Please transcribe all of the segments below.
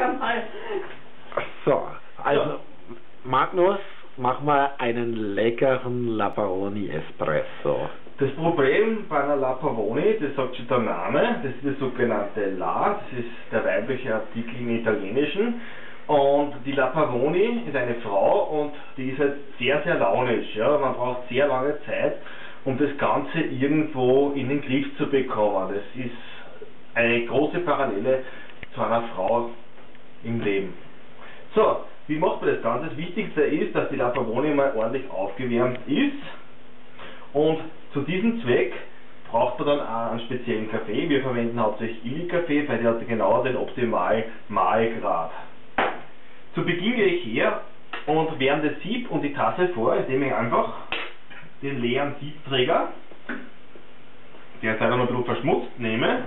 Kanal. So, also Magnus, mach mal einen leckeren Lapparoni Espresso. Das Problem bei einer Lapparoni, das sagt schon der Name, das ist das sogenannte La, das ist der weibliche Artikel im Italienischen. Und die Lapparoni ist eine Frau und die ist halt sehr, sehr launisch. Ja? Man braucht sehr lange Zeit, um das Ganze irgendwo in den Griff zu bekommen. Das ist eine große Parallele zu einer Frau im Leben. So, wie macht man das Ganze? Das Wichtigste ist, dass die Lapparoni mal ordentlich aufgewärmt ist. Und zu diesem Zweck braucht man dann auch einen speziellen Kaffee. Wir verwenden hauptsächlich Illy-Kaffee, weil der hat genau den optimalen Mahlgrad. Zu Beginn gehe ich her und wärme das Sieb und die Tasse vor, indem ich einfach den leeren Siebträger, der ist leider noch ein bisschen verschmutzt, nehme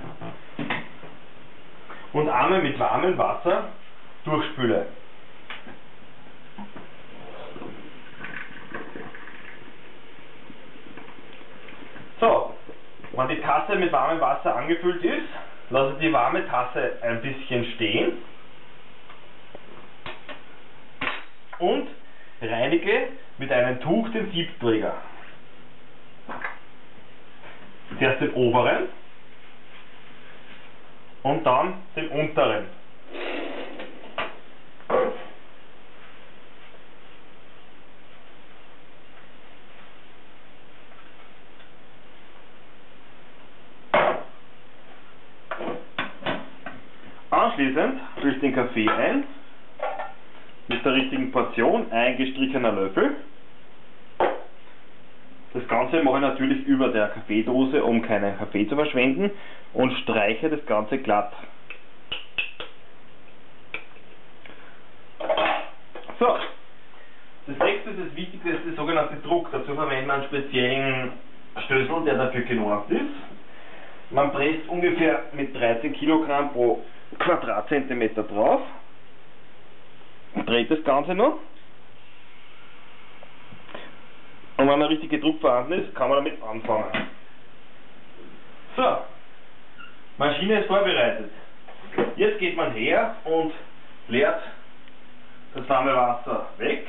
und einmal mit warmem Wasser durchspüle. So, wenn die Tasse mit warmem Wasser angefüllt ist, lasse ich die warme Tasse ein bisschen stehen und reinige mit einem Tuch den Siebträger. Zuerst den oberen und dann den unteren. Anschließend fülle ich den Kaffee ein, mit der richtigen Portion, ein gestrichener Löffel. Das Ganze mache ich natürlich über der Kaffeedose, um keinen Kaffee zu verschwenden, und streiche das Ganze glatt. So, das nächste, das Wichtigste, ist der sogenannte Druck. Dazu verwenden wir einen speziellen Stößel, der dafür genormt ist. Man presst ungefähr mit 13 Kilogramm pro Quadratzentimeter drauf, dreht das Ganze noch, und wenn der richtige Druck vorhanden ist, kann man damit anfangen. So, Maschine ist vorbereitet. Jetzt geht man her und leert das warme Wasser weg.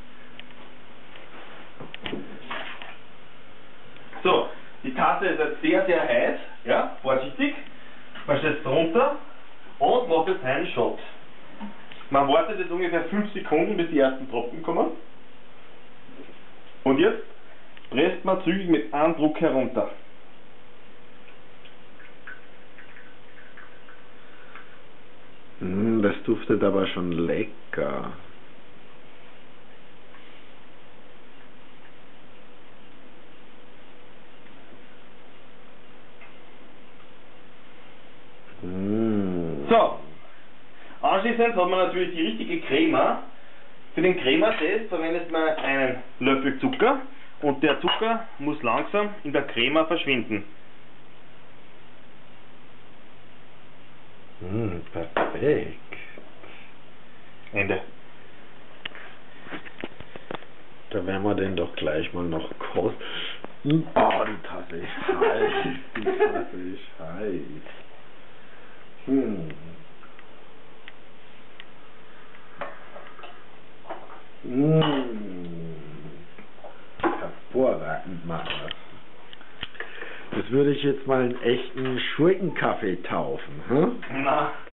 So, die Tasse ist jetzt sehr, sehr heiß, ja, vorsichtig. Man stellt drunter und macht jetzt einen Shot. Man wartet jetzt ungefähr 5 Sekunden, bis die ersten Tropfen kommen. Und jetzt presst man zügig mit einem Druck herunter. Das duftet aber schon lecker. So, anschließend hat man natürlich die richtige Crema. Für den Crema-Test verwendet man einen Löffel Zucker und der Zucker muss langsam in der Crema verschwinden. Perfekt. Ende. Da werden wir den doch gleich mal noch kosten. Oh, die Tasse ist heiß. Die Tasse ist heiß. Hervorragend, Magnus. Das würde ich jetzt mal einen echten Schurkenkaffee taufen. Hm? Na.